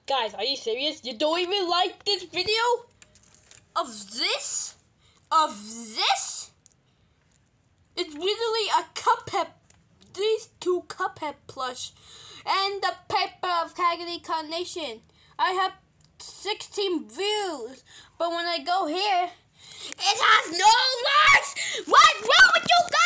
Guys, are you serious? You don't even like this video? Of this? Of this? It's literally a Cuphead. These two Cuphead plush. And the paper of Caggity Carnation. I have 16 views. But when I go here, it has no likes! What's wrong with you guys?